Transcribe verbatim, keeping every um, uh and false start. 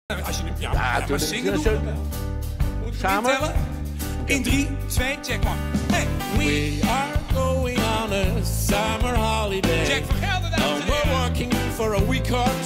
Als je, ja, Ja, ja, maar zingen doen we wel. Moeten we Samen? intellen? In drie, twee, check maar. Hey. We are going on a summer holiday. Jack van Gelder, dames en And we're heren. working for a week or